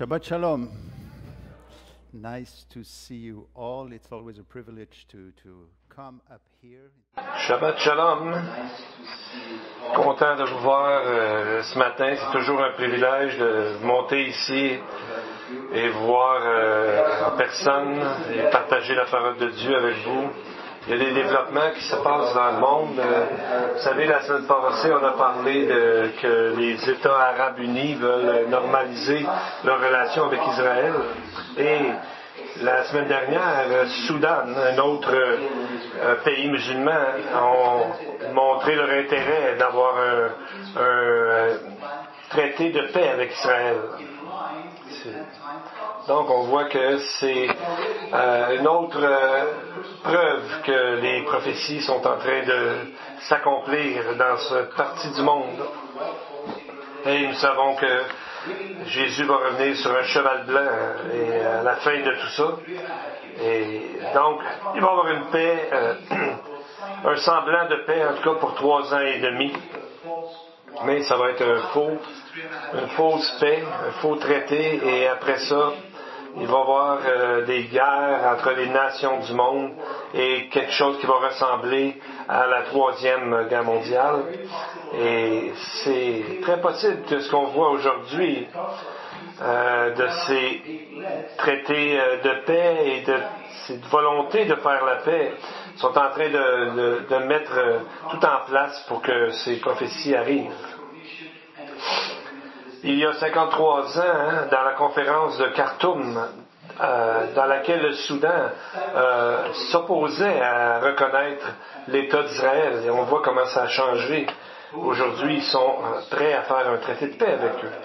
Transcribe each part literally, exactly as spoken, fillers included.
Shabbat Shalom. Nice to see you all. It's always a privilege to, to come up here. Shabbat Shalom. Content de vous voir euh, ce matin. C'est toujours un privilège de monter ici et voir euh, en personne et partager la parole de Dieu avec vous. Il y a des développements qui se passent dans le monde. Euh, vous savez, la semaine passée, on a parlé de, que les États arabes unis veulent normaliser leurs relations avec Israël. Et la semaine dernière, le Soudan, un autre euh, pays musulman, ont montré leur intérêt d'avoir un, un traité de paix avec Israël. Donc, on voit que c'est euh, une autre euh, preuve que les prophéties sont en train de s'accomplir dans cette partie du monde. Et nous savons que Jésus va revenir sur un cheval blanc et à la fin de tout ça. Et donc, il va y avoir une paix, euh, un semblant de paix, en tout cas pour trois ans et demi. Mais ça va être un faux, une fausse paix, un faux traité, et après ça, il va y avoir euh, des guerres entre les nations du monde et quelque chose qui va ressembler à la troisième guerre mondiale. Et c'est très possible que ce qu'on voit aujourd'hui euh, de ces traités euh, de paix et de cette volonté de faire la paix sont en train de, de, de mettre euh, tout en place pour que ces prophéties arrivent. Il y a cinquante-trois ans, hein, dans la conférence de Khartoum, euh, dans laquelle le Soudan euh, s'opposait à reconnaître l'État d'Israël, et on voit comment ça a changé. Aujourd'hui, ils sont prêts à faire un traité de paix avec eux.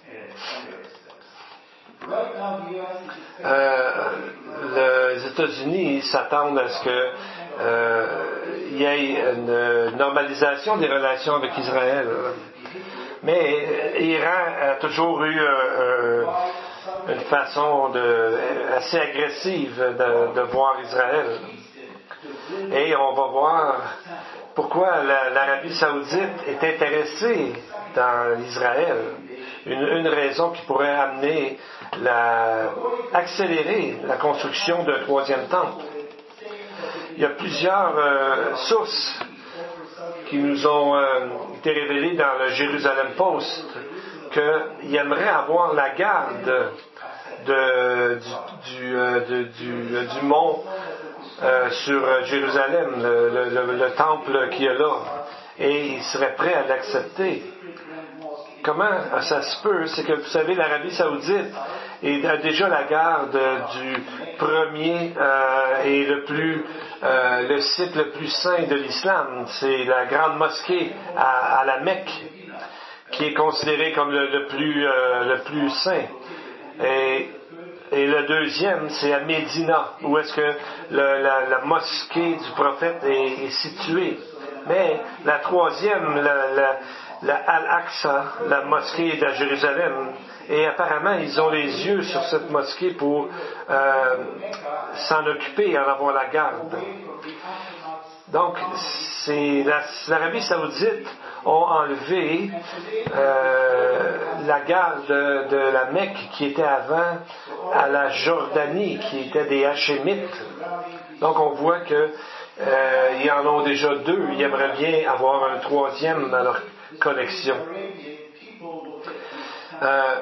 Euh, les États-Unis s'attendent à ce que euh, il y ait une normalisation des relations avec Israël. Mais l'Iran a toujours eu euh, une façon de, assez agressive de, de voir Israël. Et on va voir pourquoi la, l'Arabie saoudite est intéressée dans Israël. Une, une raison qui pourrait amener la, accélérer la construction d'un troisième temple. Il y a plusieurs euh, sources qui nous ont euh, été révélées dans le Jérusalem Post qu'il aimerait avoir la garde de, du, du, euh, de, du, euh, du mont euh, sur Jérusalem, le, le, le, le temple qui est là, et il serait prêt à l'accepter. Comment ça se peut? C'est que, vous savez, l'Arabie saoudite a déjà la garde du premier euh, et le plus euh, le site le plus saint de l'islam. C'est la grande mosquée à, à la Mecque, qui est considérée comme le, le plus euh, le plus saint. Et, et le deuxième, c'est à Médina, où est-ce que le, la, la mosquée du prophète est, est située. Mais la troisième, la, la la Al-Aqsa, la mosquée de Jérusalem, et apparemment ils ont les yeux sur cette mosquée pour euh, s'en occuper et en avoir la garde. Donc, c'est la, l'Arabie saoudite a enlevé euh, la garde de, de la Mecque qui était avant à la Jordanie, qui était des Hachémites. Donc on voit que euh, ils en ont déjà deux. Ils aimeraient bien avoir un troisième dans leur connexion. Euh,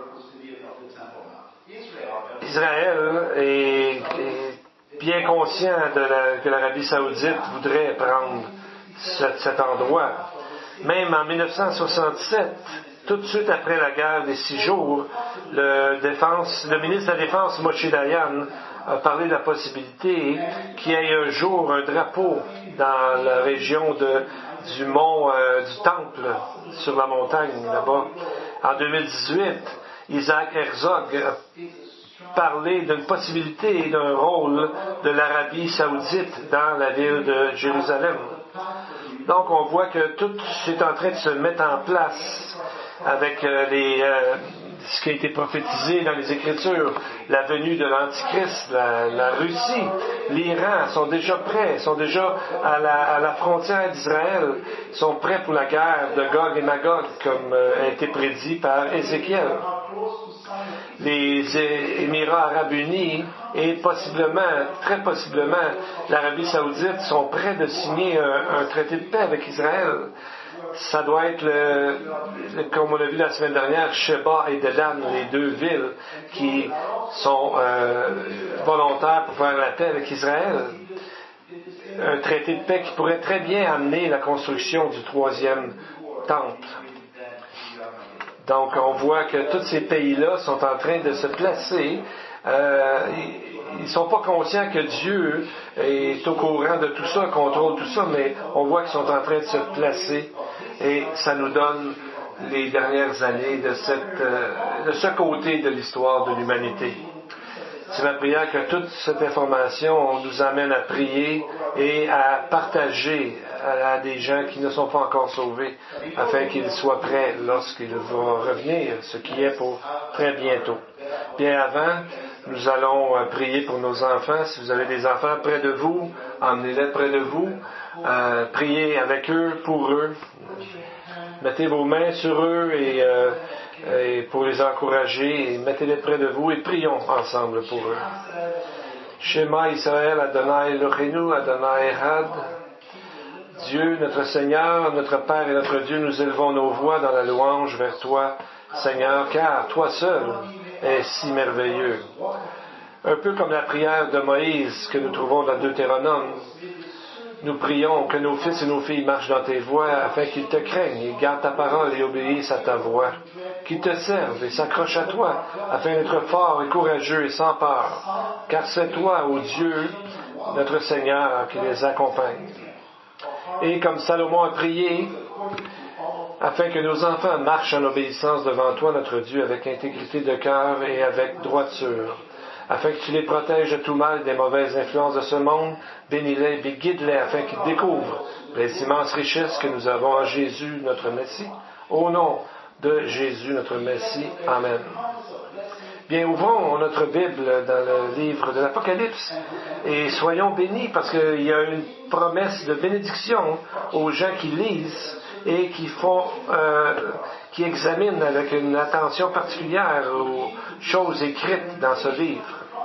Israël est, est bien conscient de la, que l'Arabie saoudite voudrait prendre cet, cet endroit. Même en dix-neuf cent soixante-sept, tout de suite après la guerre des six jours, le, défense, le ministre de la Défense, Moshe Dayan, a parlé de la possibilité qu'il y ait un jour un drapeau dans la région de du mont euh, du Temple, sur la montagne là-bas. En deux mille dix-huit, Isaac Herzog a parlé d'une possibilité et d'un rôle de l'Arabie saoudite dans la ville de Jérusalem. Donc on voit que tout est en train de se mettre en place avec euh, les, euh, ce qui a été prophétisé dans les Écritures, la venue de l'Antichrist, la, la Russie, l'Iran sont déjà prêts, sont déjà à la, à la frontière d'Israël, sont prêts pour la guerre de Gog et Magog, comme euh, a été prédit par Ézéchiel. les Émirats arabes unis et possiblement, très possiblement, l'Arabie saoudite sont prêts de signer un, un traité de paix avec Israël. Ça doit être, le, le, comme on l'a vu la semaine dernière, Sheba et Dedan, les deux villes qui sont euh, volontaires pour faire la paix avec Israël. Un traité de paix qui pourrait très bien amener la construction du troisième temple. Donc, on voit que tous ces pays-là sont en train de se placer. Euh, ils ne sont pas conscients que Dieu est au courant de tout ça, contrôle tout ça, mais on voit qu'ils sont en train de se placer. Et ça nous donne les dernières années de, cette, euh, de ce côté de l'histoire de l'humanité. C'est ma prière que toute cette information nous amène à prier et à partager à, à des gens qui ne sont pas encore sauvés, afin qu'ils soient prêts lorsqu'il va revenir, ce qui est pour très bientôt. Bien avant, nous allons euh, prier pour nos enfants. Si vous avez des enfants près de vous, emmenez-les près de vous. Euh, priez avec eux, pour eux. Mettez vos mains sur eux et, euh, et pour les encourager, et mettez-les près de vous et prions ensemble pour eux. Shema Israël, Adonai Eloheinu, Adonai Echad. Dieu, notre Seigneur, notre Père et notre Dieu, nous élevons nos voix dans la louange vers toi, Seigneur, car toi seul es si merveilleux. Un peu comme la prière de Moïse que nous trouvons dans Deutéronome, nous prions que nos fils et nos filles marchent dans tes voies afin qu'ils te craignent et gardent ta parole et obéissent à ta voix, qu'ils te servent et s'accrochent à toi afin d'être forts et courageux et sans peur, car c'est toi, ô Dieu, notre Seigneur, qui les accompagne. Et comme Salomon a prié, afin que nos enfants marchent en obéissance devant toi, notre Dieu, avec intégrité de cœur et avec droiture, afin que tu les protèges de tout mal, des mauvaises influences de ce monde, bénis-les et guide-les afin qu'ils découvrent les immenses richesses que nous avons en Jésus, notre Messie. Au nom de Jésus, notre Messie. Amen. Bien, ouvrons notre Bible dans le livre de l'Apocalypse et soyons bénis parce qu'il y a une promesse de bénédiction aux gens qui lisent et qui font, euh, qui examinent avec une attention particulière aux choses écrites dans ce livre.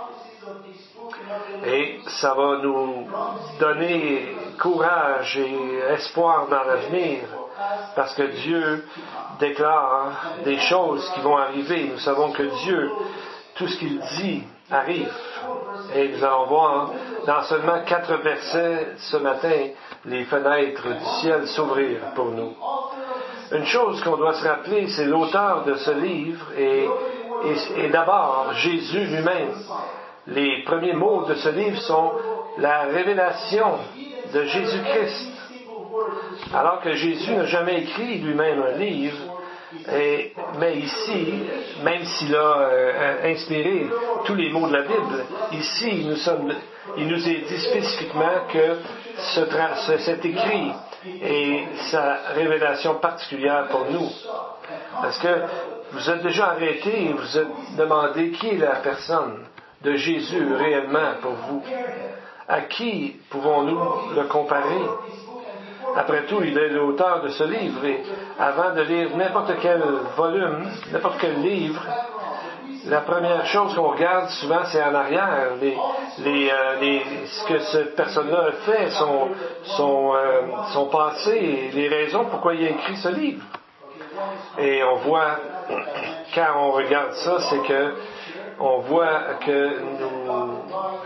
Et ça va nous donner courage et espoir dans l'avenir, parce que Dieu déclare des choses qui vont arriver. Nous savons que Dieu, tout ce qu'il dit, arrive. Et nous allons voir dans seulement quatre versets ce matin les fenêtres du ciel s'ouvrir pour nous. Une chose qu'on doit se rappeler, c'est l'auteur de ce livre et, et, et d'abord Jésus lui-même. Les premiers mots de ce livre sont la révélation de Jésus-Christ. Alors que Jésus n'a jamais écrit lui-même un livre, et, mais ici, même s'il a euh, inspiré tous les mots de la Bible, ici, nous sommes, il nous est dit spécifiquement que ce, ce, cet écrit est sa révélation particulière pour nous. Parce que vous êtes déjà arrêté et vous êtes demandé qui est la personne de Jésus réellement pour vous. À qui pouvons-nous le comparer? Après tout, il est l'auteur de ce livre et avant de lire n'importe quel volume, n'importe quel livre, la première chose qu'on regarde souvent, c'est en arrière, les, les, euh, les, ce que cette personne-là a fait, son, son, euh, son passé, et les raisons pourquoi il a écrit ce livre. Et on voit, quand on regarde ça, c'est que on voit que nous,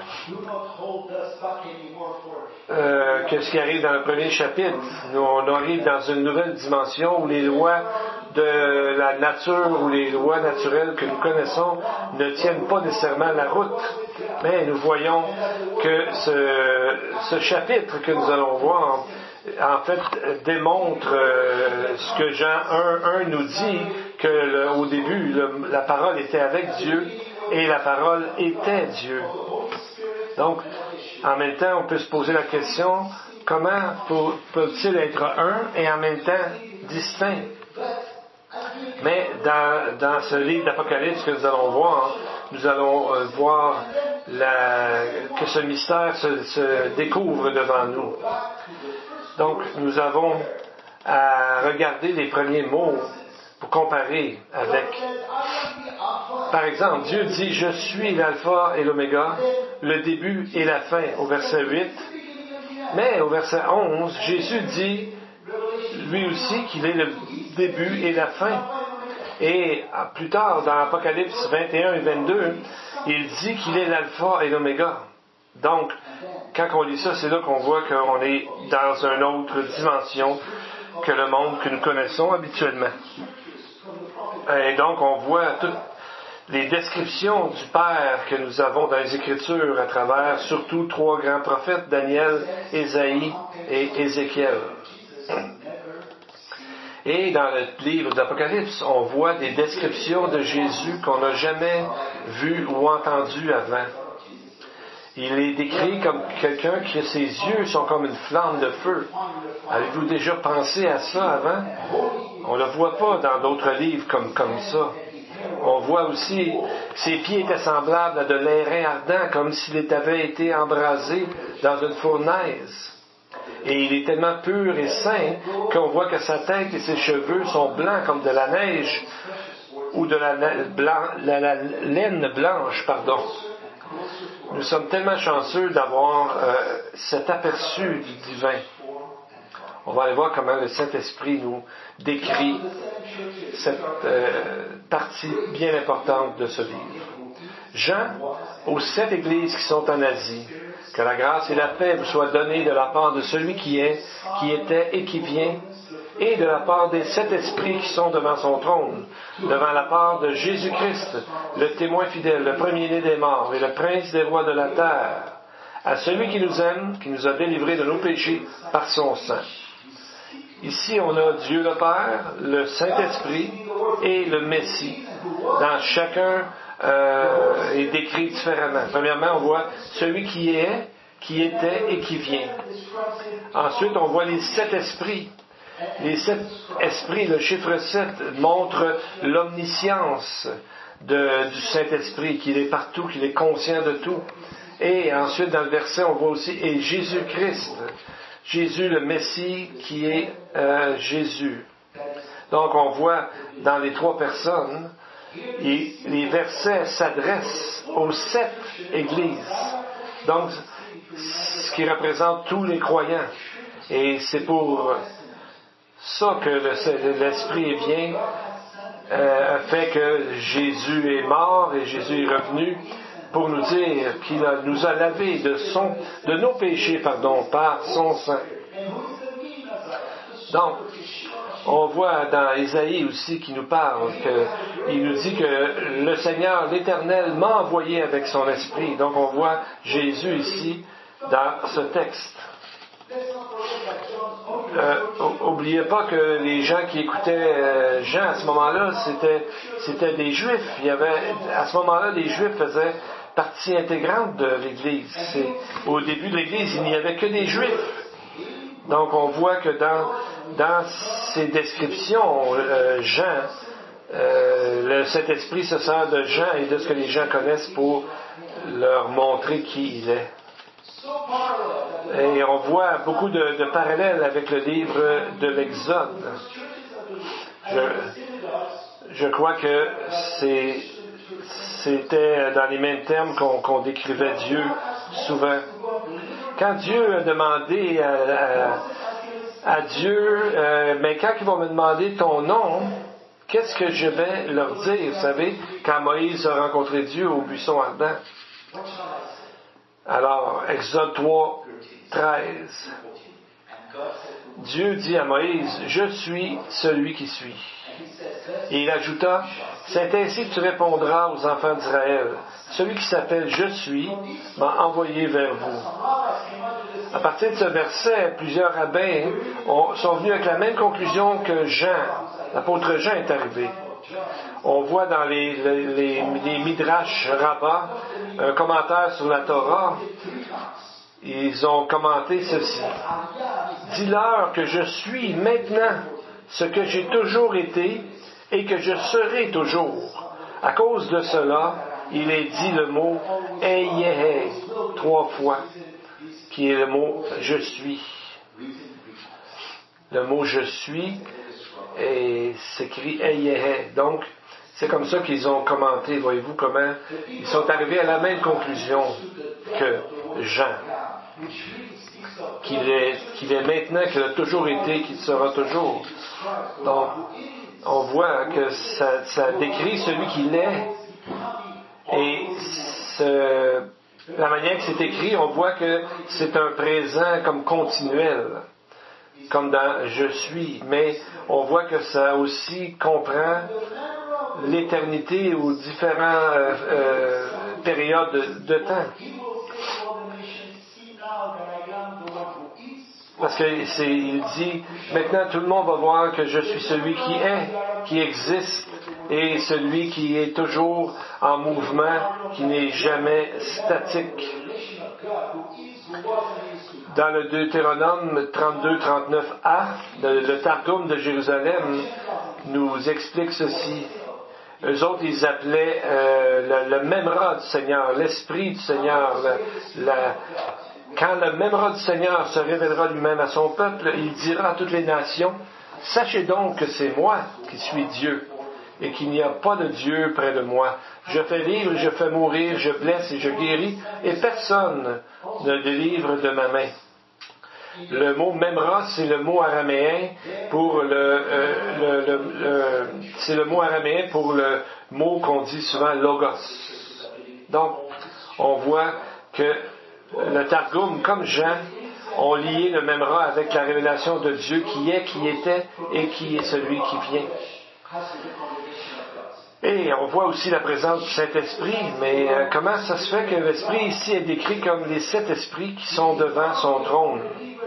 euh, que ce qui arrive dans le premier chapitre, nous, on arrive dans une nouvelle dimension où les lois de la nature ou les lois naturelles que nous connaissons ne tiennent pas nécessairement la route. Mais nous voyons que ce, ce chapitre que nous allons voir, en fait, démontre euh, ce que Jean un un nous dit, que le, au début, le, la parole était avec Dieu et la parole était Dieu. Donc, en même temps, on peut se poser la question, comment peut-il être un et en même temps distinct? Mais dans, dans ce livre d'Apocalypse que nous allons voir, nous allons euh, voir la, que ce mystère se, se découvre devant nous. Donc, nous avons à regarder les premiers mots pour comparer avec. Par exemple, Dieu dit « Je suis l'alpha et l'oméga, le début et la fin » au verset huit. Mais au verset onze, Jésus dit lui aussi qu'il est le début et la fin. Et plus tard, dans Apocalypse vingt et un et vingt-deux, il dit qu'il est l'alpha et l'oméga. Donc, quand on lit ça, c'est là qu'on voit qu'on est dans une autre dimension que le monde que nous connaissons habituellement. Et donc, on voit toutes les descriptions du Père que nous avons dans les Écritures à travers surtout trois grands prophètes, Daniel, Ésaïe et Ézéchiel. Et dans le livre d'Apocalypse, on voit des descriptions de Jésus qu'on n'a jamais vues ou entendues avant. Il est décrit comme quelqu'un qui, ses yeux sont comme une flamme de feu. Avez-vous déjà pensé à ça avant? On ne le voit pas dans d'autres livres comme, comme ça. On voit aussi que ses pieds étaient semblables à de l'airain ardent, comme s'il avait été embrasé dans une fournaise. Et il est tellement pur et saint qu'on voit que sa tête et ses cheveux sont blancs comme de la neige ou de la, blanc, la, la laine blanche, pardon. Nous sommes tellement chanceux d'avoir euh, cet aperçu du divin. On va aller voir comment le Saint-Esprit nous décrit cette euh, partie bien importante de ce livre. Jean, aux sept églises qui sont en Asie, que la grâce et la paix vous soient données de la part de celui qui est, qui était et qui vient, et de la part des sept esprits qui sont devant son trône, devant la part de Jésus-Christ, le témoin fidèle, le premier-né des morts et le prince des rois de la terre, à celui qui nous aime, qui nous a délivrés de nos péchés par son sang. Ici, on a Dieu le Père, le Saint-Esprit et le Messie. Dans chacun euh, est décrit différemment. Premièrement, on voit celui qui est, qui était et qui vient. Ensuite, on voit les sept esprits. Les sept esprits, le chiffre sept, montre l'omniscience de, du Saint-Esprit, qu'il est partout, qu'il est conscient de tout. Et ensuite, dans le verset, on voit aussi « et Jésus-Christ ». Jésus, le Messie, qui est euh, Jésus. Donc, on voit dans les trois personnes, et les versets s'adressent aux sept églises. Donc, ce qui représente tous les croyants. Et c'est pour ça que le, l'Esprit vient, euh, fait que Jésus est mort et Jésus est revenu pour nous dire qu'il a, nous a lavé de, son, de nos péchés pardon, par son sang. Donc, on voit dans Ésaïe aussi qui nous parle, que, il nous dit que le Seigneur, l'Éternel, m'a envoyé avec son esprit. Donc, on voit Jésus ici dans ce texte. Euh, oubliez pas que les gens qui écoutaient euh, Jean à ce moment-là, c'était, c'était des Juifs. Il y avait, à ce moment-là, les Juifs faisaient partie intégrante de l'Église. C'est, au début de l'Église, il n'y avait que des Juifs. Donc, on voit que dans, dans ces descriptions, euh, Jean, euh, le Saint-Esprit se sert de Jean et de ce que les gens connaissent pour leur montrer qui il est. Et on voit beaucoup de, de parallèles avec le livre de l'Exode. Je, je crois que c'est, c'était dans les mêmes termes qu'on, qu'on décrivait Dieu souvent. Quand Dieu a demandé à, à, à Dieu, euh, mais quand ils vont me demander ton nom, qu'est-ce que je vais leur dire? Vous savez, quand Moïse a rencontré Dieu au buisson ardent. Alors, Exode trois, treize. Dieu dit à Moïse, « Je suis celui qui suis. » Et il ajouta, « C'est ainsi que tu répondras aux enfants d'Israël. Celui qui s'appelle « Je suis » m'a envoyé vers vous. » À partir de ce verset, plusieurs rabbins ont, sont venus avec la même conclusion que Jean. L'apôtre Jean est arrivé. On voit dans les, les, les, les Midrash Rabbah un commentaire sur la Torah. Ils ont commenté ceci. « Dis-leur que je suis maintenant ce que j'ai toujours été et que je serai toujours. À cause de cela, il est dit le mot « Eyehe » trois fois, qui est le mot « je suis ». Le mot « je suis » et s'écrit Eyehe. Donc, c'est comme ça qu'ils ont commenté, voyez-vous, comment ils sont arrivés à la même conclusion que Jean. Qu'il est, qu'il est maintenant, qu'il a toujours été, qu'il sera toujours. Donc, on voit que ça, ça décrit celui qu'il est. Et ce, la manière que c'est écrit, on voit que c'est un présent comme continuel, comme dans « je suis », mais on voit que ça aussi comprend l'éternité ou différentes euh, euh, périodes de, de temps. Parce qu'il dit, maintenant tout le monde va voir que je suis celui qui est, qui existe, et celui qui est toujours en mouvement, qui n'est jamais statique. Dans le Deutéronome trente-deux trente-neuf a, le, le Targum de Jérusalem nous explique ceci. Eux autres, ils appelaient euh, le, le Memra du Seigneur, l'Esprit du Seigneur. La, la, quand le Memra du Seigneur se révélera lui-même à son peuple, il dira à toutes les nations, « Sachez donc que c'est moi qui suis Dieu, et qu'il n'y a pas de Dieu près de moi. Je fais vivre, je fais mourir, je blesse et je guéris, et personne ne délivre de ma main. » Le mot Memra, c'est le mot araméen pour le, euh, le, le, le c'est le mot araméen pour le mot qu'on dit souvent logos. Donc, on voit que le Targum, comme Jean, ont lié le Memra avec la révélation de Dieu qui est, qui était et qui est celui qui vient. Et on voit aussi la présence du Saint-Esprit, mais euh, comment ça se fait que l'Esprit ici est décrit comme les sept esprits qui sont devant son trône?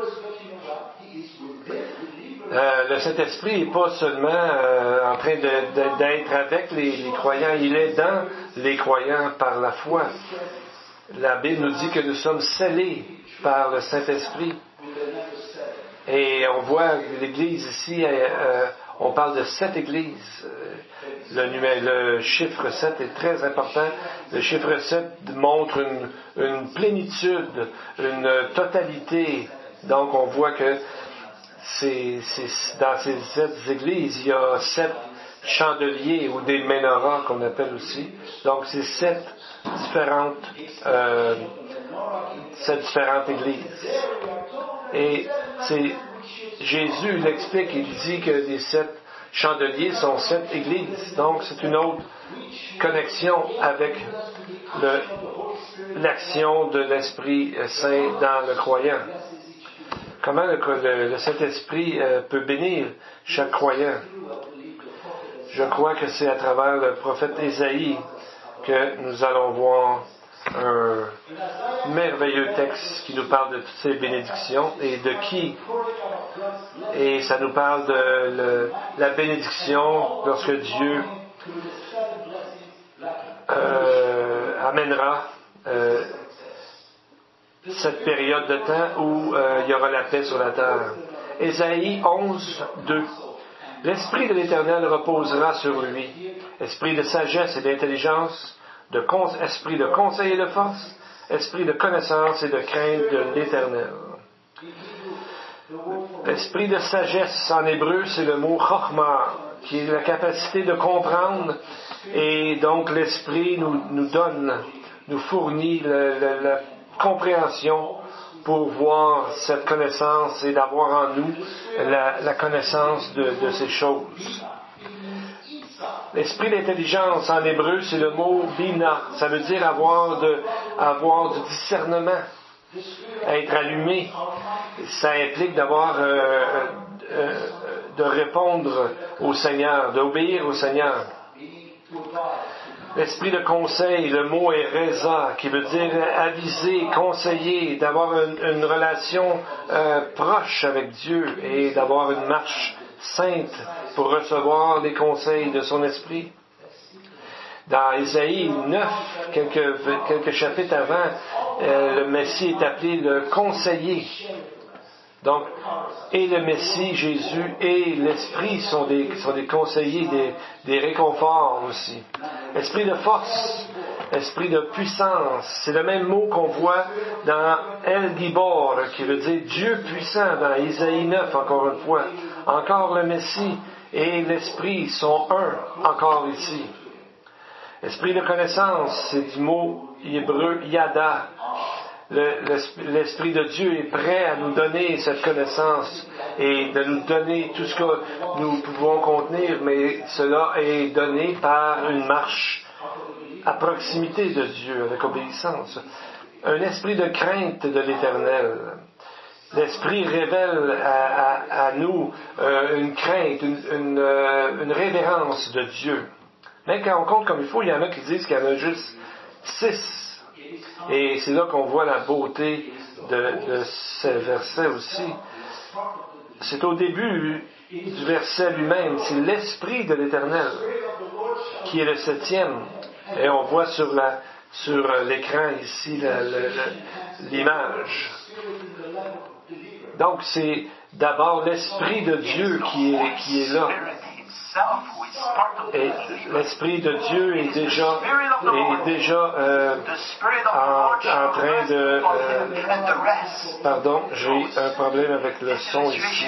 Euh, le Saint-Esprit n'est pas seulement euh, en train de, de, d'être avec les, les croyants, il est dans les croyants par la foi. La Bible nous dit que nous sommes scellés par le Saint-Esprit. Et on voit l'Église ici, euh, on parle de sept églises. Le, numé- le chiffre sept est très important. Le chiffre sept montre une, une plénitude, une totalité. Donc on voit que c'est, c'est, dans ces sept églises, il y a sept chandeliers ou des menorahs qu'on appelle aussi. Donc c'est sept différentes, euh, sept différentes églises. Et c'est Jésus l'explique, il dit que les sept chandeliers sont sept églises. Donc c'est une autre connexion avec le, l'action de l'Esprit Saint dans le croyant. Comment le, le, le Saint-Esprit euh, peut bénir chaque croyant? Je crois que c'est à travers le prophète Ésaïe que nous allons voir un merveilleux texte qui nous parle de toutes ces bénédictions et de qui. Et ça nous parle de le, la bénédiction lorsque Dieu euh, amènera euh, cette période de temps où euh, il y aura la paix sur la terre. Ésaïe onze, deux. L'Esprit de l'Éternel reposera sur lui, esprit de sagesse et d'intelligence, de con- esprit de conseil et de force, esprit de connaissance et de crainte de l'Éternel. Esprit de sagesse, en hébreu, c'est le mot chokhmah, qui est la capacité de comprendre, et donc l'Esprit nous, nous donne, nous fournit le, le, la compréhension pour voir cette connaissance et d'avoir en nous la, la connaissance de, de ces choses. L'esprit d'intelligence en hébreu, c'est le mot bina. Ça veut dire avoir, de, avoir du discernement, être allumé. Ça implique d'avoir, euh, euh, de répondre au Seigneur, d'obéir au Seigneur. L'esprit de conseil, le mot est reza, qui veut dire aviser, conseiller, d'avoir une, une relation euh, proche avec Dieu et d'avoir une marche sainte pour recevoir les conseils de son esprit. Dans Ésaïe neuf, quelques, quelques chapitres avant, euh, le Messie est appelé le conseiller. Donc, et le Messie, Jésus, et l'Esprit sont des, sont des conseillers, des, des réconforts aussi. Esprit de force, esprit de puissance, c'est le même mot qu'on voit dans El Gibor, qui veut dire Dieu puissant, dans Ésaïe neuf, encore une fois. Encore le Messie et l'Esprit sont un encore ici. Esprit de connaissance, c'est du mot hébreu yada. Le, l'Esprit de Dieu est prêt à nous donner cette connaissance et de nous donner tout ce que nous pouvons contenir, mais cela est donné par une marche à proximité de Dieu, avec obéissance. Un esprit de crainte de l'Éternel. L'Esprit révèle à, à, à nous euh, une crainte, une, une, euh, une révérence de Dieu. Même quand on compte comme il faut, il y en a qui disent qu'il y en a juste six. Et c'est là qu'on voit la beauté de, de ce verset aussi. C'est au début du verset lui-même, c'est l'Esprit de l'Éternel qui est le septième. Et on voit sur, la, sur l'écran ici la, la, la, l'image. Donc c'est d'abord l'Esprit de Dieu qui est, qui est là. Et l'Esprit de Dieu est déjà, est déjà euh, en, en train de... Euh, pardon, j'ai un problème avec le son ici.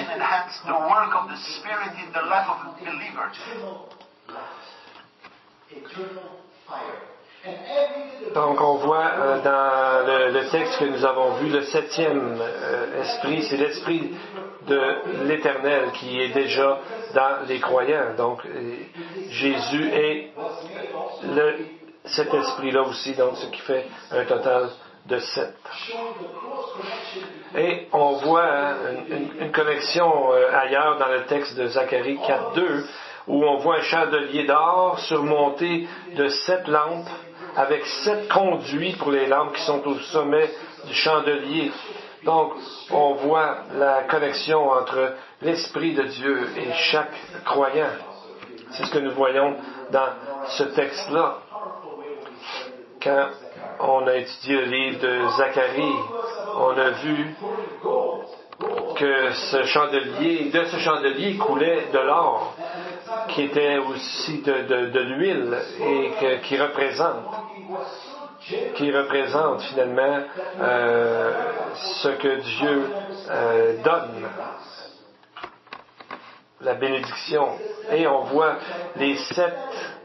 Donc on voit euh, dans le, le texte que nous avons vu, le septième euh, esprit, c'est l'Esprit de l'Éternel qui est déjà dans les croyants. Donc euh, Jésus est le, cet esprit-là aussi, donc ce qui fait un total de sept. Et on voit hein, une, une connexion euh, ailleurs dans le texte de Zacharie quatre deux, où on voit un chandelier d'or surmonté de sept lampes, avec sept conduits pour les lampes qui sont au sommet du chandelier. Donc, on voit la connexion entre l'Esprit de Dieu et chaque croyant. C'est ce que nous voyons dans ce texte-là. Quand on a étudié le livre de Zacharie, on a vu que ce chandelier, de ce chandelier coulait de l'or, qui était aussi de, de, de l'huile et que, qui représente, qui représente finalement euh, ce que Dieu euh, donne, la bénédiction. Et on voit les sept,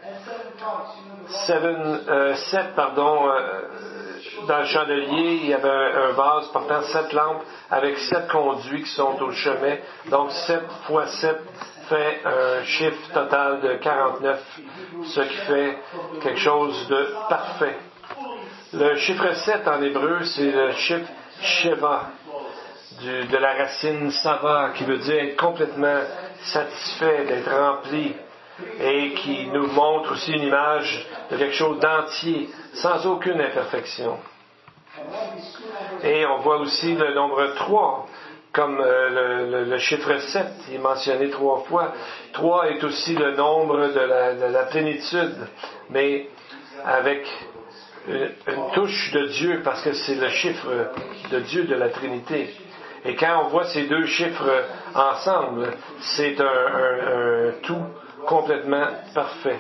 seven, euh, sept pardon, euh, dans le chandelier, il y avait un, un vase portant sept lampes avec sept conduits qui sont au chemin. Donc sept fois sept fait un chiffre total de quarante-neuf, ce qui fait quelque chose de parfait. Le chiffre sept en hébreu, c'est le chiffre Sheva, du, de la racine Sava, qui veut dire être complètement satisfait, d'être rempli, et qui nous montre aussi une image de quelque chose d'entier, sans aucune imperfection. Et on voit aussi le nombre trois, comme euh, le, le, le chiffre sept, il est mentionné trois fois. trois est aussi le nombre de la, de la plénitude, mais avec une, une touche de Dieu, parce que c'est le chiffre de Dieu de la Trinité. Et quand on voit ces deux chiffres ensemble, c'est un, un, un tout complètement parfait.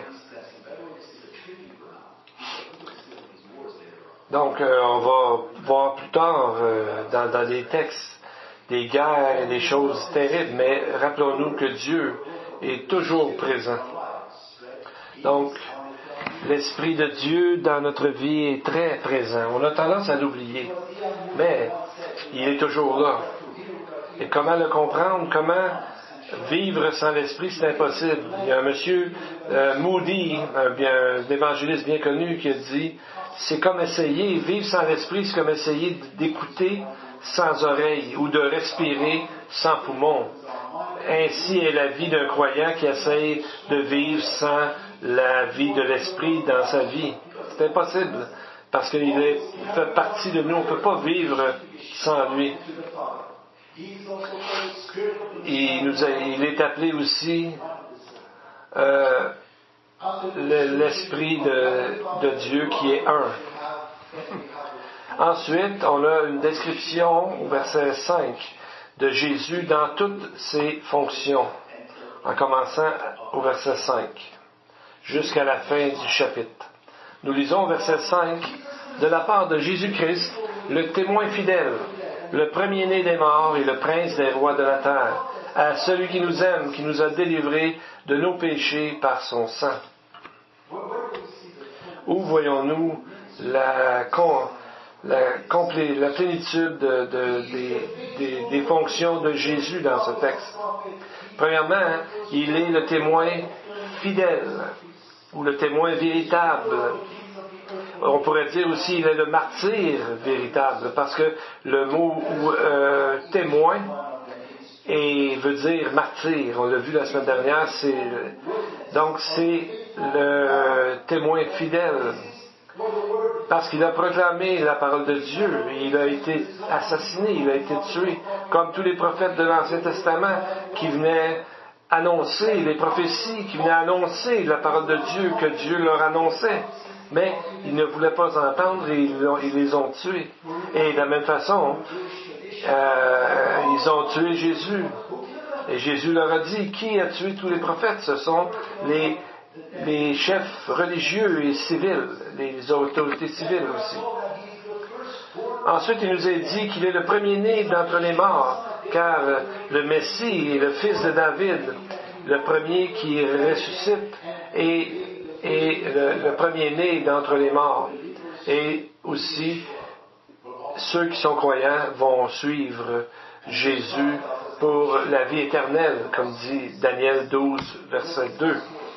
Donc, euh, on va voir plus tard euh, dans, dans des textes des guerres et des choses terribles, mais rappelons-nous que Dieu est toujours présent. Donc, l'Esprit de Dieu dans notre vie est très présent. On a tendance à l'oublier, mais il est toujours là. Et comment le comprendre? Comment vivre sans l'Esprit? C'est impossible. Il y a un monsieur euh, Moody, un, bien, un évangéliste bien connu, qui a dit: c'est comme essayer, vivre sans l'Esprit, c'est comme essayer d'écouter sans oreille ou de respirer sans poumon. Ainsi est la vie d'un croyant qui essaye de vivre sans la vie de l'Esprit dans sa vie. C'est impossible, parce qu'il est, il fait partie de nous. On ne peut pas vivre sans lui. Il, nous a, il est appelé aussi euh, le, l'Esprit de, de Dieu qui est un. Ensuite, on a une description au verset cinq de Jésus dans toutes ses fonctions, en commençant au verset cinq, jusqu'à la fin du chapitre. Nous lisons au verset cinq: de la part de Jésus-Christ, le témoin fidèle, le premier-né des morts et le prince des rois de la terre, à celui qui nous aime, qui nous a délivrés de nos péchés par son sang. Où voyons-nous la, la, complé, la plénitude de, de, des, des, des fonctions de Jésus dans ce texte? Premièrement, il est le témoin fidèle, ou le témoin véritable. On pourrait dire aussi qu'il est le martyr véritable, parce que le mot euh, témoin et veut dire martyr. On l'a vu la semaine dernière. C'est, donc c'est le témoin fidèle, parce qu'il a proclamé la parole de Dieu. Il a été assassiné, il a été tué, comme tous les prophètes de l'Ancien Testament qui venaient annoncer les prophéties, qui venaient annoncer la parole de Dieu que Dieu leur annonçait. Mais ils ne voulaient pas entendre et ils, ils les ont tués. Et de la même façon, euh, ils ont tué Jésus. Et Jésus leur a dit, qui a tué tous les prophètes? Ce sont les, les chefs religieux et civils, les autorités civiles aussi. Ensuite, il nous est dit qu'il est le premier-né d'entre les morts, car le Messie est le fils de David, le premier qui ressuscite et et le, le premier-né d'entre les morts. Et aussi, ceux qui sont croyants vont suivre Jésus pour la vie éternelle, comme dit Daniel douze, verset deux.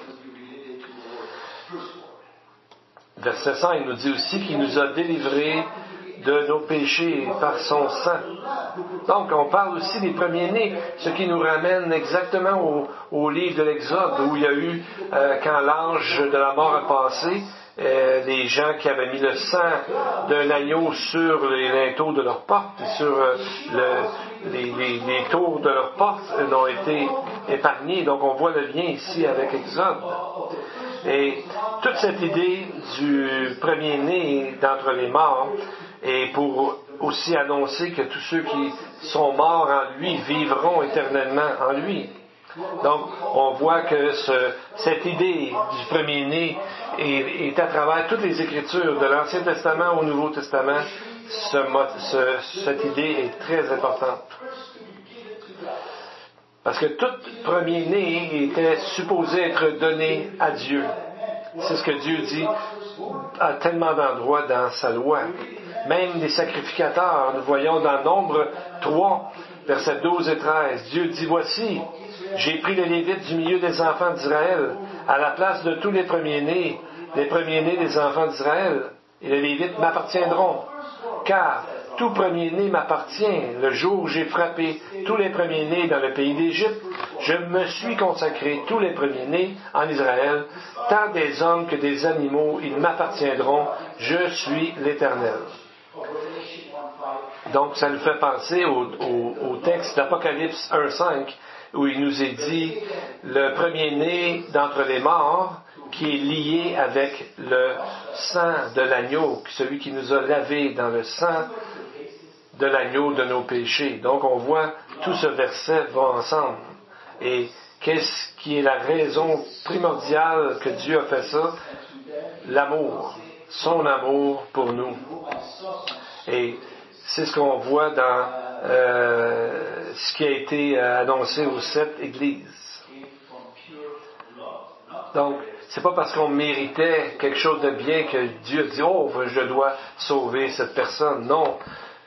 Verset cinq, il nous dit aussi qu'il nous a délivrés de nos péchés par son sang. Donc, on parle aussi des premiers-nés, ce qui nous ramène exactement au, au livre de l'Exode, où il y a eu, euh, quand l'ange de la mort a passé, euh, les gens qui avaient mis le sang d'un agneau sur les linteaux de leurs portes, et sur euh, le, les, les, les tours de leurs portes, euh, ont été épargnés. Donc, on voit le lien ici avec Exode. Et toute cette idée du premier-né d'entre les morts, et pour aussi annoncer que tous ceux qui sont morts en lui vivront éternellement en lui. Donc, on voit que ce, cette idée du premier-né est, est à travers toutes les Écritures, de l'Ancien Testament au Nouveau Testament. Ce, ce, cette idée est très importante. Parce que tout premier-né était supposé être donné à Dieu. C'est ce que Dieu dit à tellement d'endroits dans sa loi. Même les sacrificateurs, nous voyons dans Nombre trois, versets douze et treize, Dieu dit, voici, j'ai pris les Lévites du milieu des enfants d'Israël, à la place de tous les premiers-nés, les premiers-nés des enfants d'Israël, et les Lévites m'appartiendront, car tout premier-né m'appartient. Le jour où j'ai frappé tous les premiers-nés dans le pays d'Égypte, je me suis consacré tous les premiers-nés en Israël, tant des hommes que des animaux, ils m'appartiendront, je suis l'Éternel. Donc, ça nous fait penser au, au, au texte d'Apocalypse un cinq, où il nous est dit, le premier-né d'entre les morts, qui est lié avec le sang de l'agneau, celui qui nous a lavés dans le sang de l'agneau de nos péchés. Donc, on voit tout ce verset va ensemble. Et qu'est-ce qui est la raison primordiale que Dieu a fait ça? L'amour. Son amour pour nous. Et c'est ce qu'on voit dans euh, ce qui a été annoncé aux sept églises. Donc, c'est pas parce qu'on méritait quelque chose de bien que Dieu dit, oh, je dois sauver cette personne. Non.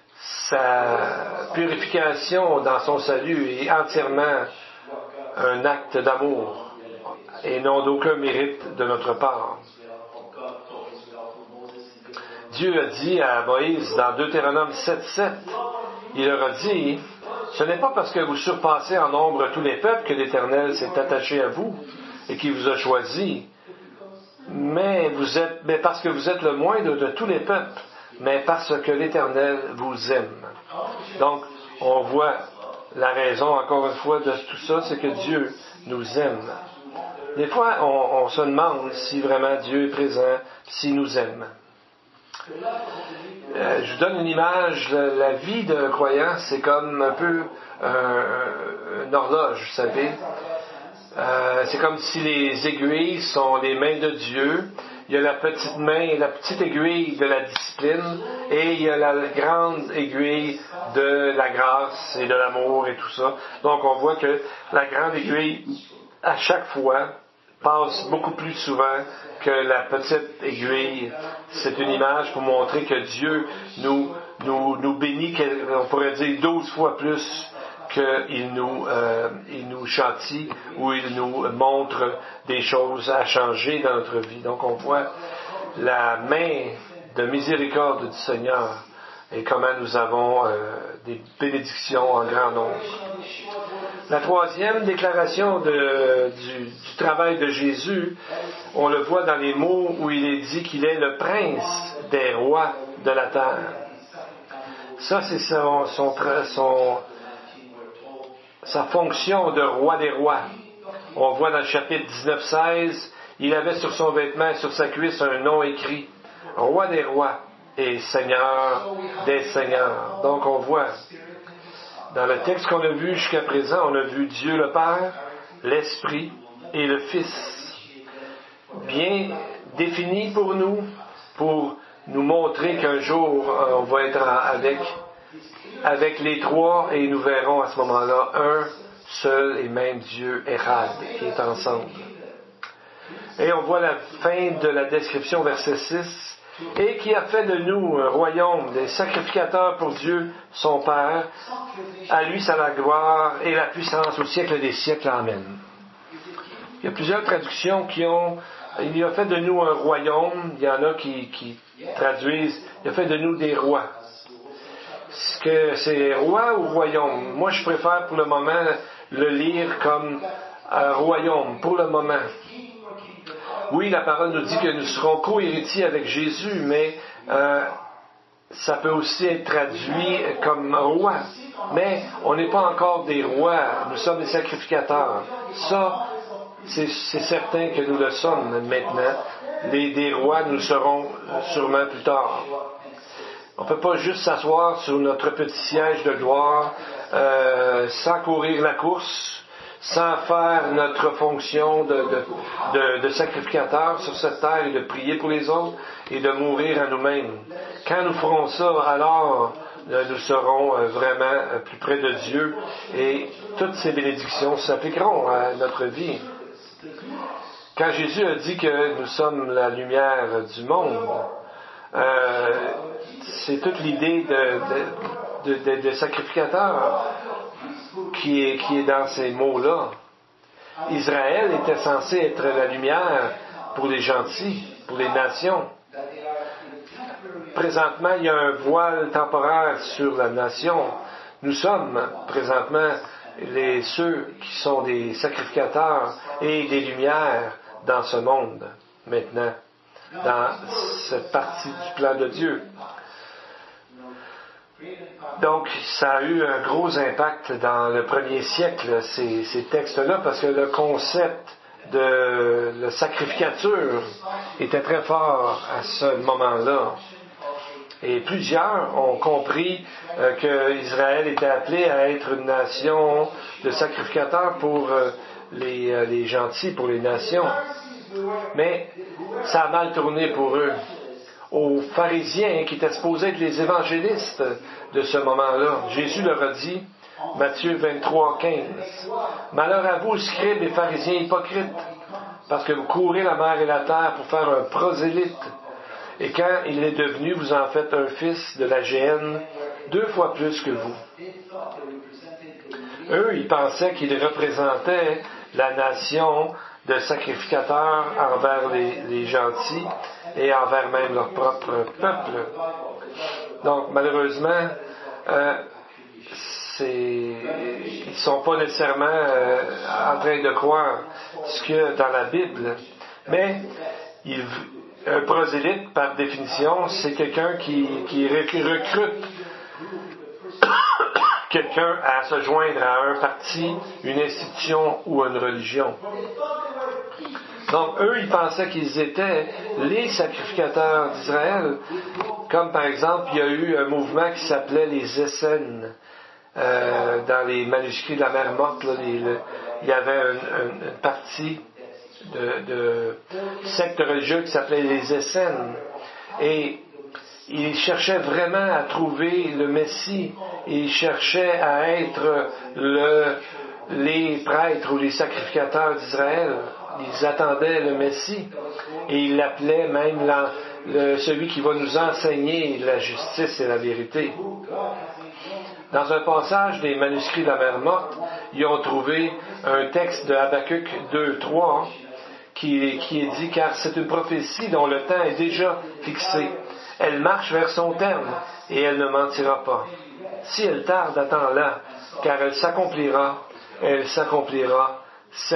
Sa purification dans son salut est entièrement un acte d'amour et non d'aucun mérite de notre part. Dieu a dit à Moïse dans Deutéronome sept sept, il leur a dit, ce n'est pas parce que vous surpassez en nombre tous les peuples que l'Éternel s'est attaché à vous et qu'il vous a choisi, mais, vous êtes, mais parce que vous êtes le moindre de tous les peuples, mais parce que l'Éternel vous aime. Donc, on voit la raison, encore une fois, de tout ça, c'est que Dieu nous aime. Des fois, on, on se demande si vraiment Dieu est présent, s'il nous aime. Euh, je vous donne une image, la, la vie d'un croyant, c'est comme un peu euh, une horloge, vous savez. Euh, c'est comme si les aiguilles sont les mains de Dieu il y a la petite main, la petite aiguille de la discipline, et il y a la grande aiguille de la grâce et de l'amour et tout ça. Donc on voit que la grande aiguille, à chaque fois, passe beaucoup plus souvent que la petite aiguille. C'est une image pour montrer que Dieu nous, nous, nous bénit, on pourrait dire douze fois plus qu'il nous, euh, il nous châtie ou il nous montre des choses à changer dans notre vie. Donc on voit la main de miséricorde du Seigneur et comment nous avons euh, des bénédictions en grand nombre. La troisième déclaration de, du, du travail de Jésus, on le voit dans les mots où il est dit qu'il est le prince des rois de la terre. Ça, c'est son, son, son, sa fonction de roi des rois. On voit dans le chapitre dix-neuf seize, il avait sur son vêtement et sur sa cuisse un nom écrit, roi des rois et seigneur des seigneurs. Donc on voit, dans le texte qu'on a vu jusqu'à présent, on a vu Dieu le Père, l'Esprit et le Fils, bien définis pour nous, pour nous montrer qu'un jour on va être avec, avec les trois, et nous verrons à ce moment-là un seul et même Dieu Érad qui est ensemble. Et on voit la fin de la description, verset six, et qui a fait de nous un royaume, des sacrificateurs pour Dieu, son Père. À lui soit la gloire et la puissance au siècle des siècles. Amen. Il y a plusieurs traductions qui ont... Il a fait de nous un royaume. Il y en a qui, qui traduisent... Il a fait de nous des rois. Est-ce que c'est roi ou royaume? Moi, je préfère pour le moment le lire comme un royaume, pour le moment. Oui, la parole nous dit que nous serons co-héritiers avec Jésus, mais euh, ça peut aussi être traduit comme roi. Mais on n'est pas encore des rois, nous sommes des sacrificateurs. Ça, c'est, c'est certain que nous le sommes maintenant. Les, des rois, nous le serons sûrement plus tard. On ne peut pas juste s'asseoir sur notre petit siège de gloire euh, sans courir la course, sans faire notre fonction de, de, de, de sacrificateur sur cette terre et de prier pour les autres et de mourir à nous-mêmes. Quand nous ferons ça, alors nous serons vraiment plus près de Dieu et toutes ces bénédictions s'appliqueront à notre vie. Quand Jésus a dit que nous sommes la lumière du monde, euh, c'est toute l'idée de, de, de, de, de sacrificateur qui est, qui est dans ces mots-là. Israël était censé être la lumière pour les gentils, pour les nations. Présentement, il y a un voile temporaire sur la nation. Nous sommes présentement les, ceux qui sont des sacrificateurs et des lumières dans ce monde, maintenant, dans cette partie du plan de Dieu. Donc, ça a eu un gros impact dans le premier siècle, ces, ces textes-là, parce que le concept de la sacrificature était très fort à ce moment-là. Et plusieurs ont compris euh, qu'Israël était appelé à être une nation de sacrificateurs pour euh, les, euh, les gentils, pour les nations. Mais ça a mal tourné pour eux. Aux pharisiens qui étaient supposés être les évangélistes de ce moment-là, Jésus leur a dit, Matthieu vingt-trois, quinze, « Malheur à vous, scribes et pharisiens hypocrites, parce que vous courez la mer et la terre pour faire un prosélyte, et quand il est devenu, vous en faites un fils de la géhenne, deux fois plus que vous. » Eux, ils pensaient qu'ils représentaient la nation de sacrificateurs envers les, les gentils et envers même leur propre peuple. Donc, malheureusement, euh, c'est, ils ne sont pas nécessairement euh, en train de croire ce qu'il y a dans la Bible. Mais il, un prosélyte, par définition, c'est quelqu'un qui, qui recrute quelqu'un à se joindre à un parti, une institution ou une religion. Donc, eux, ils pensaient qu'ils étaient les sacrificateurs d'Israël, comme par exemple, il y a eu un mouvement qui s'appelait les Essénes. Euh, dans les manuscrits de la mer morte, là, les, le, il y avait une, une, une partie de, de secte religieuse qui s'appelait les Essénes. Et il cherchait vraiment à trouver le Messie. Il cherchait à être le, les prêtres ou les sacrificateurs d'Israël. Ils attendaient le Messie. Et il l'appelait même la, le, celui qui va nous enseigner la justice et la vérité. Dans un passage des manuscrits de la Mer Morte, ils ont trouvé un texte de Habakkuk deux trois qui, qui est dit « Car c'est une prophétie dont le temps est déjà fixé. Elle marche vers son terme et elle ne mentira pas. Si elle tarde, attends-la, car elle s'accomplira, elle s'accomplira certainement. »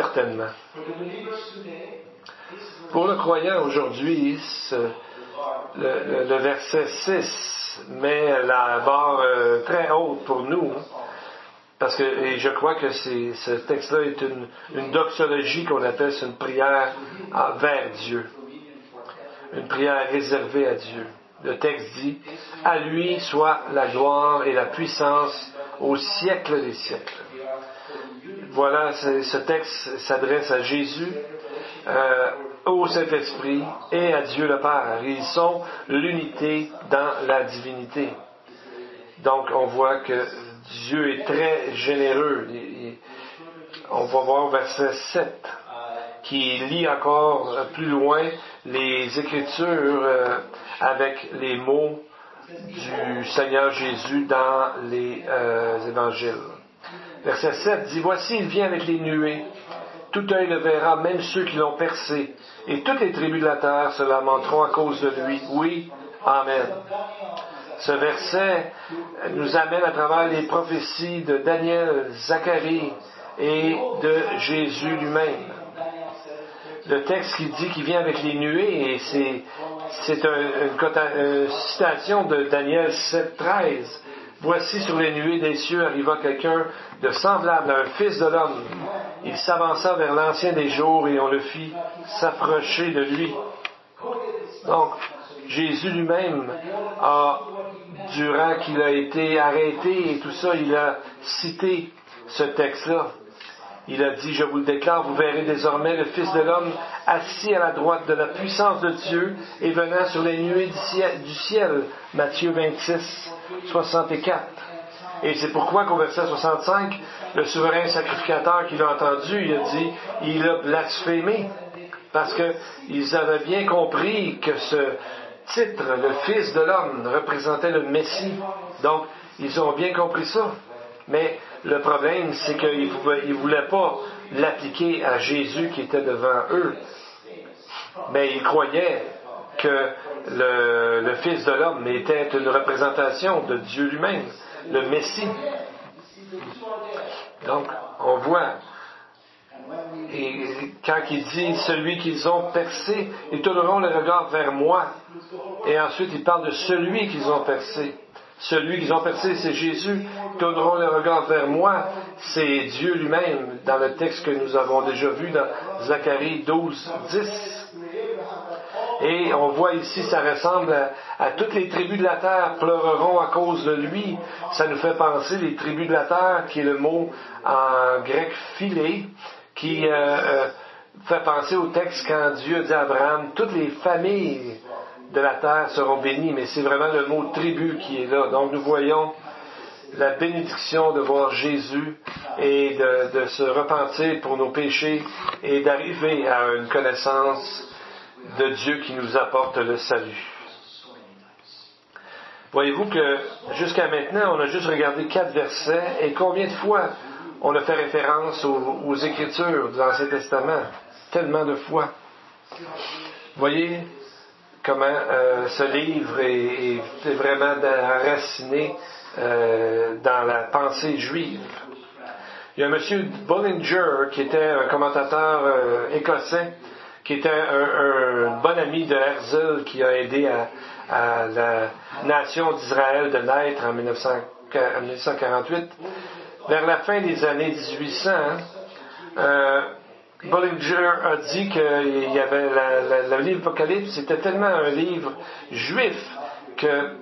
Pour le croyant aujourd'hui, ce, le, le, le verset six met la barre euh, très haute pour nous, parce que et je crois que c'est, ce texte-là est une, une doxologie qu'on appelle, c'est une prière vers Dieu, une prière réservée à Dieu. Le texte dit « À lui soit la gloire et la puissance au siècle des siècles. » Voilà, ce texte s'adresse à Jésus, euh, au Saint-Esprit et à Dieu le Père. Ils sont l'unité dans la divinité. Donc, on voit que Dieu est très généreux. On va voir au verset sept, qui lit encore plus loin les Écritures euh, avec les mots du Seigneur Jésus dans les euh, Évangiles. Verset sept dit « Voici, il vient avec les nuées. Tout œil le verra, même ceux qui l'ont percé. Et toutes les tribus de la terre se lamenteront à cause de lui. Oui, Amen. » Ce verset nous amène à travers les prophéties de Daniel, Zacharie et de Jésus lui-même. Le texte qui dit qu'il vient avec les nuées, et c'est, c'est un, une, une citation de Daniel sept treize. « Voici sur les nuées des cieux arriva quelqu'un de semblable à un fils de l'homme. Il s'avança vers l'ancien des jours et on le fit s'approcher de lui. » Donc, Jésus lui-même a, durant qu'il a été arrêté et tout ça, il a cité ce texte-là. Il a dit, je vous le déclare, vous verrez désormais le Fils de l'homme assis à la droite de la puissance de Dieu et venant sur les nuées du ciel. Du ciel. Matthieu vingt-six, soixante-quatre. Et c'est pourquoi qu'au verset soixante-cinq, le souverain sacrificateur qui l'a entendu, il a dit, il a blasphémé. Parce qu'ils avaient bien compris que ce titre, le Fils de l'homme, représentait le Messie. Donc, ils ont bien compris ça. Mais le problème, c'est qu'ils ne voulaient pas l'appliquer à Jésus qui était devant eux. Mais ils croyaient que le, le Fils de l'homme était une représentation de Dieu lui-même, le Messie. Donc, on voit, et quand il dit « celui qu'ils ont percé, ils tourneront le regard vers moi », et ensuite il parle de celui qu'ils ont percé. Celui qu'ils ont percé, c'est Jésus. Ils tourneront le regard vers moi, c'est Dieu lui-même, dans le texte que nous avons déjà vu dans Zacharie douze, dix. Et on voit ici, ça ressemble à, à toutes les tribus de la terre pleureront à cause de lui. Ça nous fait penser les tribus de la terre, qui est le mot en grec philé, qui euh, euh, fait penser au texte quand Dieu dit à Abraham, toutes les familles de la terre seront bénies, mais c'est vraiment le mot tribu qui est là. Donc nous voyons la bénédiction de voir Jésus et de, de se repentir pour nos péchés et d'arriver à une connaissance de Dieu qui nous apporte le salut. Voyez-vous que jusqu'à maintenant, on a juste regardé quatre versets, et combien de fois on a fait référence aux, aux Écritures de l'Ancien Testament? Tellement de fois. Voyez comment euh, ce livre est, est vraiment enraciné euh, dans la pensée juive. Il y a un monsieur Bollinger, qui était un commentateur euh, écossais, qui était un, un bon ami de Herzl, qui a aidé à, à la nation d'Israël de naître en dix-neuf cent quarante-huit. Vers la fin des années dix-huit cents, euh, Bollinger a dit qu'il y avait la, la, le livre Apocalypse, c'était tellement un livre juif que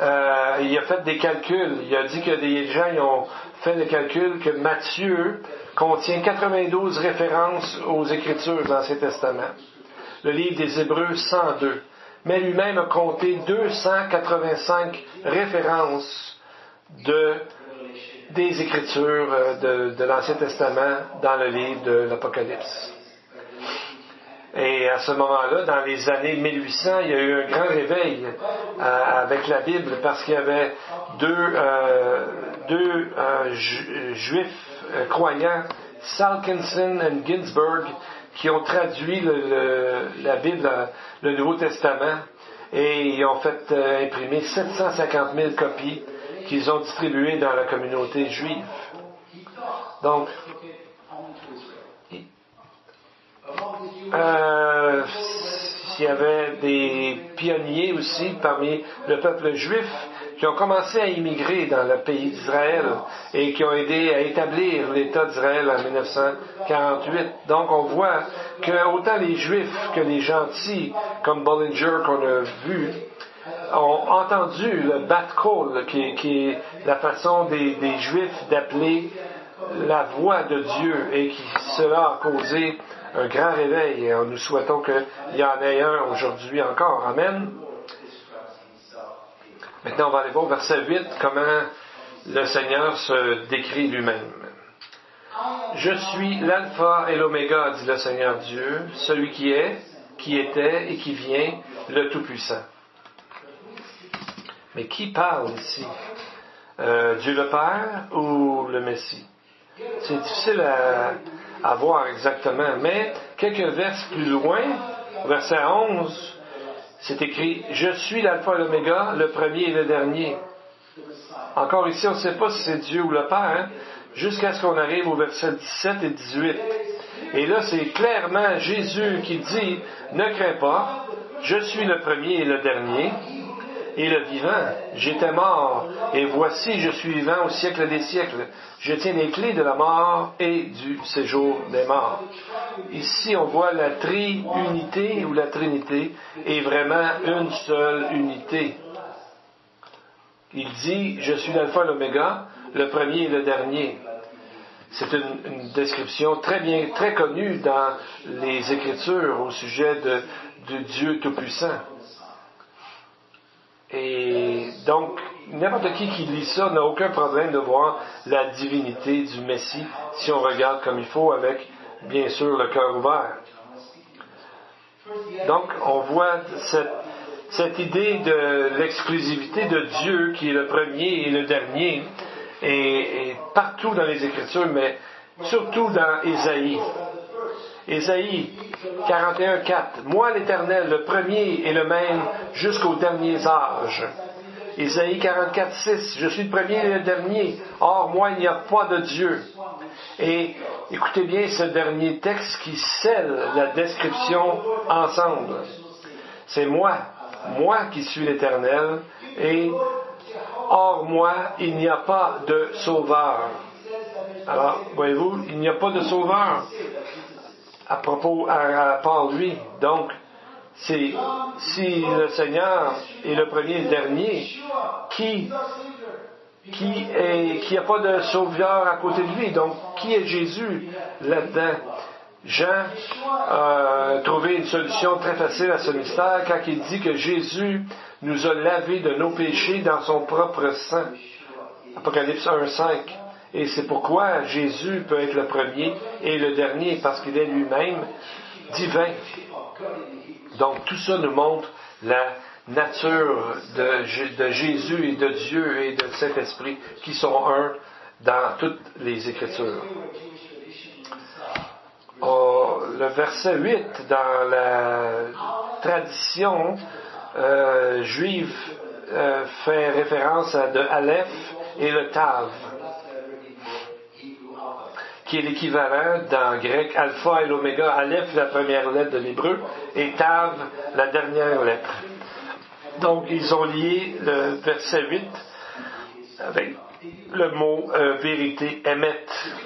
euh, il a fait des calculs. Il a dit que des gens ils ont fait le calcul que Matthieu contient quatre-vingt-douze références aux Écritures de l'Ancien Testament. Le livre des Hébreux, cent deux. Mais lui-même a compté deux cent quatre-vingt-cinq références de, des Écritures de, de l'Ancien Testament dans le livre de l'Apocalypse. Et à ce moment-là, dans les années mille huit cents, il y a eu un grand réveil euh, avec la Bible parce qu'il y avait deux, euh, deux euh, ju- juifs euh, croyants, Salkinson et Ginsburg, qui ont traduit le, le, la Bible, le Nouveau Testament, et ils ont fait euh, imprimer sept cent cinquante mille copies qu'ils ont distribuées dans la communauté juive. Donc, Euh, il y avait des pionniers aussi parmi le peuple juif qui ont commencé à immigrer dans le pays d'Israël et qui ont aidé à établir l'État d'Israël en dix-neuf cent quarante-huit. Donc on voit que autant les Juifs que les gentils, comme Bollinger qu'on a vu, ont entendu le bat call, qui, qui est la façon des, des Juifs d'appeler la voix de Dieu, et qui cela a causé un grand réveil, et nous souhaitons qu'il y en ait un aujourd'hui encore. Amen. Maintenant, on va aller voir au verset huit, comment le Seigneur se décrit lui-même. « Je suis l'alpha et l'oméga, dit le Seigneur Dieu, celui qui est, qui était et qui vient, le Tout-Puissant. » Mais qui parle ici? Euh, Dieu le Père ou le Messie? C'est difficile à, à voir exactement, mais quelques versets plus loin, verset onze, c'est écrit « Je suis l'alpha et l'oméga, le premier et le dernier. » Encore ici, on ne sait pas si c'est Dieu ou le Père, hein, jusqu'à ce qu'on arrive au verset dix-sept et dix-huit. Et là, c'est clairement Jésus qui dit « Ne crains pas, je suis le premier et le dernier. » Et le vivant, j'étais mort, et voici, je suis vivant au siècle des siècles. Je tiens les clés de la mort et du séjour des morts. Ici, on voit la triunité ou la Trinité est vraiment une seule unité. Il dit, je suis l'alpha et l'oméga, le premier et le dernier. C'est une, une description très bien, très connue dans les Écritures au sujet de, de Dieu Tout-Puissant. Et donc, n'importe qui qui lit ça n'a aucun problème de voir la divinité du Messie, si on regarde comme il faut, avec, bien sûr, le cœur ouvert. Donc, on voit cette, cette idée de l'exclusivité de Dieu, qui est le premier et le dernier, et, et partout dans les Écritures, mais surtout dans Ésaïe. Ésaïe quarante et un, quatre. Moi, l'Éternel, le premier et le même jusqu'aux derniers âges. Ésaïe quarante-quatre, six. Je suis le premier et le dernier. Or, moi, il n'y a pas de Dieu. Et écoutez bien ce dernier texte qui scelle la description ensemble. C'est moi, moi qui suis l'Éternel, et hors moi, il n'y a pas de sauveur. Alors, voyez-vous, il n'y a pas de sauveur à propos, à, à part lui. Donc, c'est, si le Seigneur est le premier et le dernier, qui, qui est, qui n'a pas de sauveur à côté de lui? Donc, qui est Jésus là-dedans? Jean a trouvé une solution très facile à ce mystère quand il dit que Jésus nous a lavés de nos péchés dans son propre sang. Apocalypse un, cinq. Et c'est pourquoi Jésus peut être le premier et le dernier, parce qu'il est lui-même divin. Donc tout ça nous montre la nature de, de Jésus et de Dieu et de Saint-Esprit qui sont un dans toutes les Écritures. Oh, le verset huit, dans la tradition euh, juive, euh, fait référence à de Aleph et le Tav, qui est l'équivalent dans grec alpha et l'oméga, Aleph la première lettre de l'hébreu et Tav la dernière lettre. Donc ils ont lié le verset huit avec le mot euh, vérité, émet.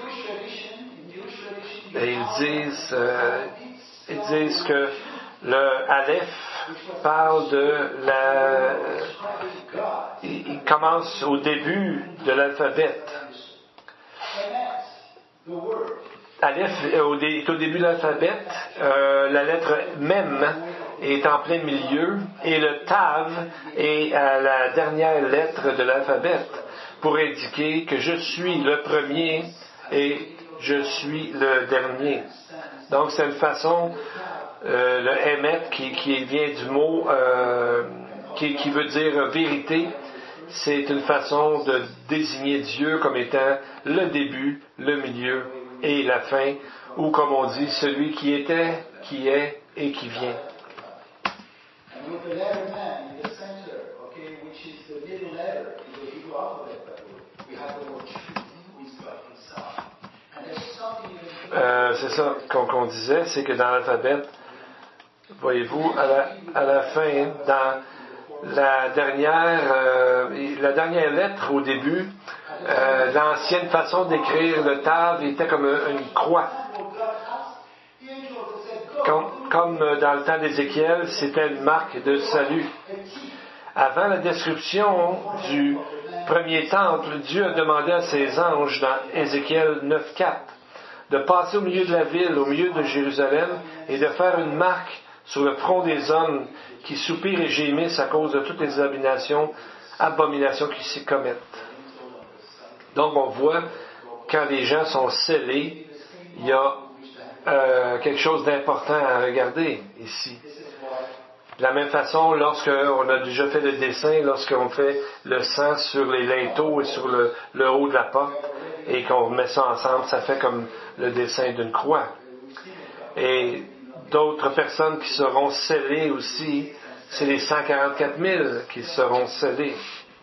Et ils disent, euh, ils disent que le Aleph parle de la... Il, il commence au début de l'alphabet. Aleph est au, dé, est au début de l'alphabet, euh, la lettre Mem est en plein milieu et le Tav est à la dernière lettre de l'alphabet pour indiquer que je suis le premier et je suis le dernier. Donc c'est une façon, euh, le Emet qui, qui vient du mot euh, qui, qui veut dire vérité, c'est une façon de désigner Dieu comme étant le début, le milieu et la fin, ou comme on dit, celui qui était, qui est et qui vient. Euh, c'est ça qu'on, qu'on disait, c'est que dans l'alphabet, voyez-vous, à la, à la fin, dans la dernière, euh, la dernière lettre au début, euh, l'ancienne façon d'écrire le Tav était comme une croix. Comme, comme dans le temps d'Ézéchiel, c'était une marque de salut. Avant la description du premier temple, Dieu a demandé à ses anges dans Ézéchiel neuf quatre de passer au milieu de la ville, au milieu de Jérusalem, et de faire une marque sur le front des hommes qui soupirent et gémissent à cause de toutes les abominations, abominations qui s'y commettent. Donc on voit, quand les gens sont scellés, il y a euh, quelque chose d'important à regarder ici. De la même façon, lorsqu'on a déjà fait le dessin, lorsqu'on fait le sang sur les linteaux et sur le, le haut de la porte, et qu'on met ça ensemble, ça fait comme le dessin d'une croix. Et d'autres personnes qui seront scellées aussi, c'est les cent quarante-quatre mille qui seront scellés.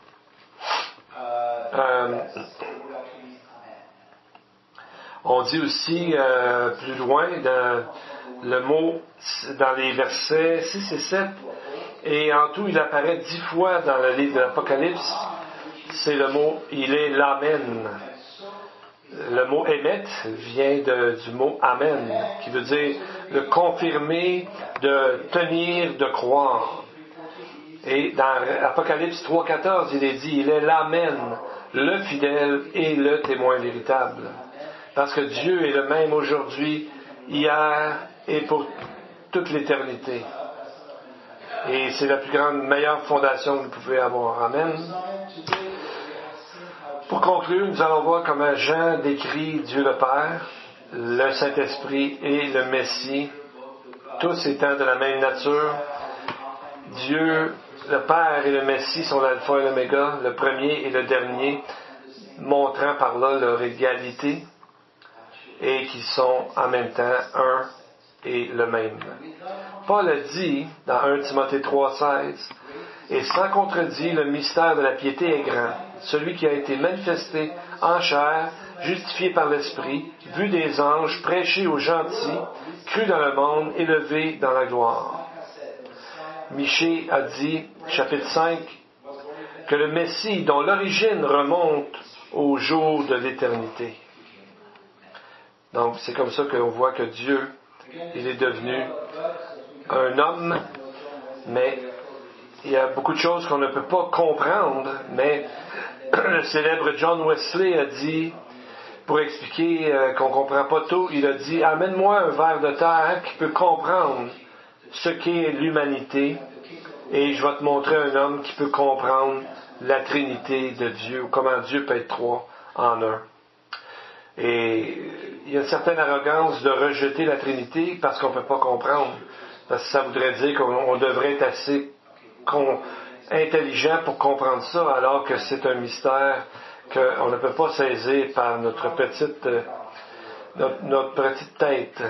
Euh, on dit aussi euh, plus loin, dans le mot, dans les versets six et sept, et en tout il apparaît dix fois dans le livre de l'Apocalypse, c'est le mot, il est l'Amen. Le mot émet vient de, du mot amen, qui veut dire le confirmer, de tenir, de croire. Et dans Apocalypse trois quatorze, il est dit, il est l'amen, le fidèle et le témoin véritable. Parce que Dieu est le même aujourd'hui, hier et pour toute l'éternité. Et c'est la plus grande, meilleure fondation que vous pouvez avoir. Amen. Pour conclure, nous allons voir comment Jean décrit Dieu le Père, le Saint-Esprit et le Messie, tous étant de la même nature. Dieu, le Père et le Messie sont l'alpha et l'oméga, le premier et le dernier, montrant par là leur égalité et qui sont en même temps un et le même. Paul a dit dans premier Timothée trois seize, « Et sans contredit, le mystère de la piété est grand. Celui qui a été manifesté en chair, justifié par l'Esprit, vu des anges, prêché aux gentils, cru dans le monde, élevé dans la gloire. » Michée a dit, chapitre cinq, que le Messie, dont l'origine remonte au jour de l'éternité. Donc, c'est comme ça qu'on voit que Dieu, il est devenu un homme, mais il y a beaucoup de choses qu'on ne peut pas comprendre, mais le célèbre John Wesley a dit, pour expliquer euh, qu'on ne comprend pas tout, il a dit, amène-moi un ver de terre qui peut comprendre ce qu'est l'humanité, et je vais te montrer un homme qui peut comprendre la Trinité de Dieu, ou comment Dieu peut être trois en un. Et il y a une certaine arrogance de rejeter la Trinité parce qu'on ne peut pas comprendre. Parce que ça voudrait dire qu'on devrait être assez con, intelligent pour comprendre ça, alors que c'est un mystère qu'on ne peut pas saisir par notre petite, euh, notre, notre petite tête.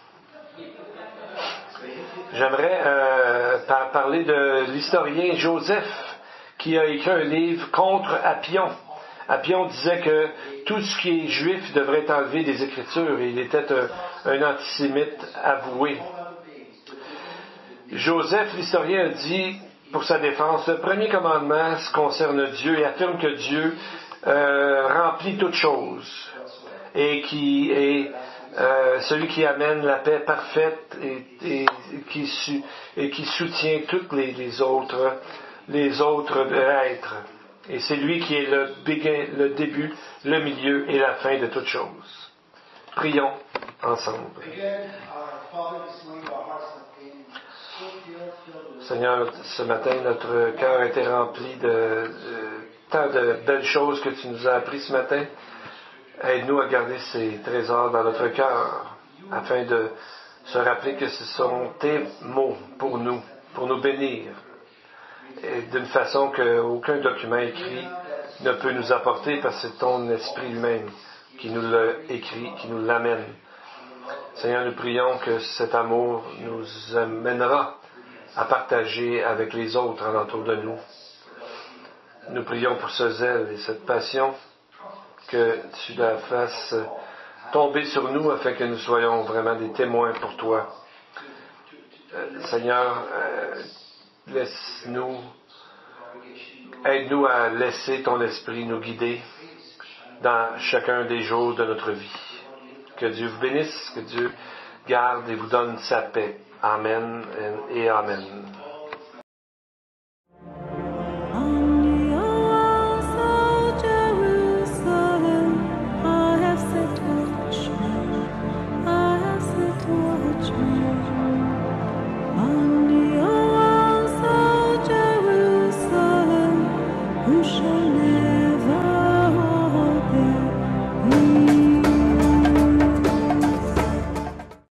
J'aimerais euh, par, parler de l'historien Joseph, qui a écrit un livre contre Appion. Appion disait que tout ce qui est juif devrait être enlevé des Écritures, et il était un, un antisémite avoué. Joseph, l'historien, a dit, pour sa défense, le premier commandement concerne Dieu et affirme que Dieu euh, remplit toutes choses et qui est euh, celui qui amène la paix parfaite et, et, et, qui, su, et qui soutient toutes les, les autres, les autres êtres. Et c'est lui qui est le, begin, le début, le milieu et la fin de toutes choses. Prions ensemble. Seigneur, ce matin, notre cœur a été rempli de, de tant de belles choses que tu nous as appris ce matin. Aide-nous à garder ces trésors dans notre cœur, afin de se rappeler que ce sont tes mots pour nous, pour nous bénir, et d'une façon qu'aucun document écrit ne peut nous apporter, parce que c'est ton esprit lui-même qui nous l'a écrit, qui nous l'amène. Seigneur, nous prions que cet amour nous amènera à partager avec les autres alentour de nous. Nous prions pour ce zèle et cette passion, que tu la fasses tomber sur nous afin que nous soyons vraiment des témoins pour toi. Euh, Seigneur, euh, laisse-nous, aide-nous à laisser ton esprit nous guider dans chacun des jours de notre vie. Que Dieu vous bénisse, que Dieu garde et vous donne sa paix. Amen et Amen.